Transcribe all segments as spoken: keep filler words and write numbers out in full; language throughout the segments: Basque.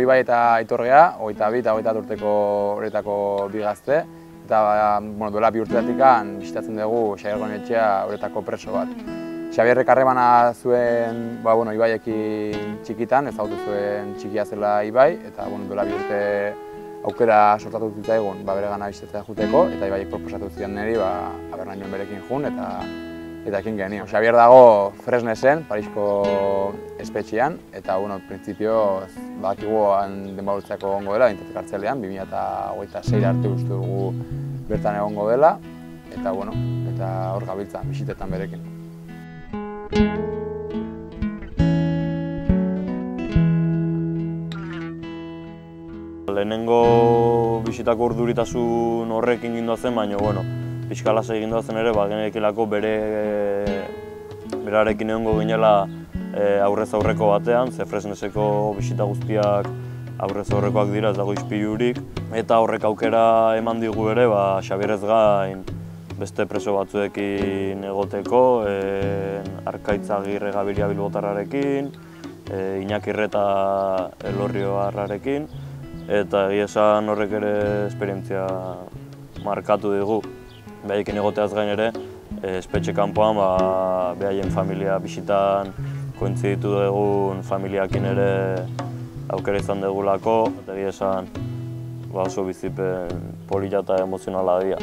Ibai eta Aitorgea, hogeita bi eta hogeita bat urteko horretako bi gazte. Eta bueno, duela bi urteatik bisitatzen dugu Xabierren etxea horretako preso bat. Xabierrek harremana zuen ba, bueno, Ibaiekin txikitan, ezagutu zuen txikia zela Ibai, eta bueno, duela bi urte aukera sortatu zitzaigun ba, bere gana bisitatzea juteko, eta Ibaiek proposatu zion niri ba, abernainoen berekin jun, eta eta ekin genio. Xabier dago Fresnesen, Parisko espetxean, eta bueno, printzipioz badakigu denboralditzako egongo dela, dintatik kartzelean, bi mila hogeita sei arte uste dugu bertan egongo dela, eta bueno, eta hor gabiltza, bisitetan berekin. Lehenengo bisitako urduritasun horrekin gindoa zen, baina, bueno, pixkalasa egindoa zen ere, ba, genekilako bere berarekin egongo ginela aurrez aurreko batean, ze Fresneseko bisita guztiak aurrez aurrekoak dira, ez dago ispilurik, eta horrek aukera eman digu ere, ba, Xabierrez gain beste preso batzuekin egoteko, Arkaitz Agirre Gabiria Bilbotarrarekin, Iñaki Irreta Elorrioarrarekin, eta egia esan horrek ere esperientzia markatu digu. Behaiekin egoteaz gain ere, espetxe kanpoan behaien familia bisitan kointziditu dugun familiakin ere aukera izan dugulako, eta egia esan oso bizipen polita eta emozionala dira.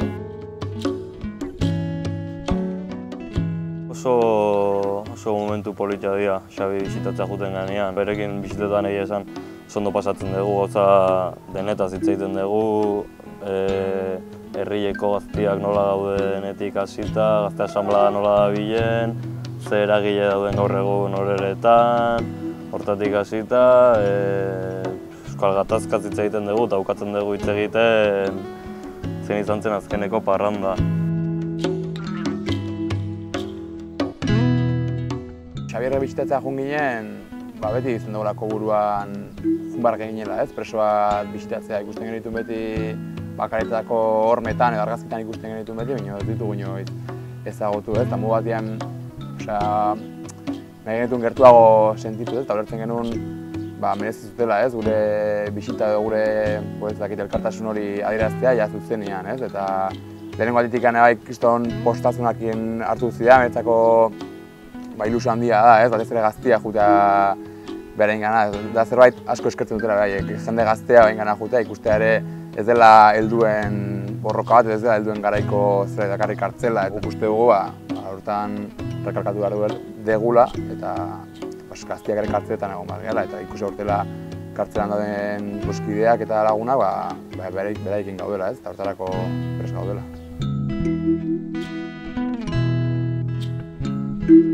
Oso, oso momentu polita dira Xabi bisitatzea juten ganean. Berekin bisitetan egia esan ondo pasatzen dugu, goza denetaz hitz egiten dugu, herrieko gaztiak nola daudenetik hasita, gazte asanblada nola dabilen, ze eragile dauden gaur egun horeretan, hortatik hasita, euskal gatazkaz hitz egiten dugu eta bukatzen dugu hitz egiten zen izan zen azkeneko parranda. Xabierre bisitatzea joan ginen, ba, beti izan dugulako buruan junbarrak eginela, ez? Preso bat bisitatzea ikusten genituen beti bakaretetako hormetan edo argazkitan ikusten genituen beti, baina ez ditugu inoiz ezagutu, ez? Eta mu batean, nahi genituen gertuago sentitu, ez? Eta ulertzen genuen merezi zutela, ez? Gure bisita edo gure elkartasun hori adieraztea ja zuzenean, ez? Eta lehenengo alditik bai kriston postazunakin hartu zidan, niretzako ilusio handia da, ez? Batez ere gaztia jutea berain gana. Da zerbait asko eskertzen dutela beraiek, jende gaztea berain gana jutea, ikustea ere ez dela helduen borroka bat, ez dela helduen garaiko zerbait dakarrik kartzela. Guk uste dugu, horretan rekalkatu behar degula, eta gaztiak ere kartzeletan egon behar gela, eta ikusi hortela kartzelan dauden kideak eta lagunak beraikin gaudela, ez? Eta horretarako prest gaudela.